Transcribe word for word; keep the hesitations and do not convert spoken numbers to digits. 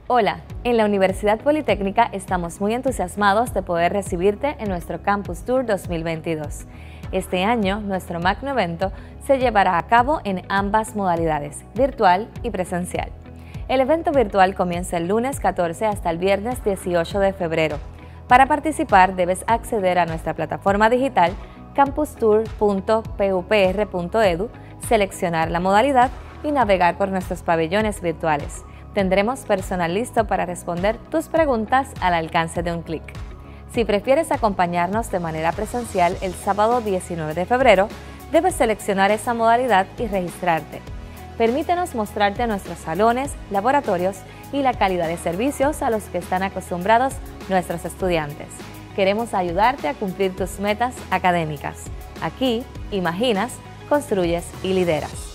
Hola, en la Universidad Politécnica estamos muy entusiasmados de poder recibirte en nuestro Campus Tour dos mil veintidós. Este año, nuestro magno evento se llevará a cabo en ambas modalidades, virtual y presencial. El evento virtual comienza el lunes catorce hasta el viernes dieciocho de febrero. Para participar debes acceder a nuestra plataforma digital campus tour punto p u p r punto e d u, seleccionar la modalidad y navegar por nuestros pabellones virtuales. Tendremos personal listo para responder tus preguntas al alcance de un clic. Si prefieres acompañarnos de manera presencial el sábado diecinueve de febrero, debes seleccionar esa modalidad y registrarte. Permítenos mostrarte nuestros salones, laboratorios y la calidad de servicios a los que están acostumbrados nuestros estudiantes. Queremos ayudarte a cumplir tus metas académicas. Aquí, imaginas, construyes y lideras.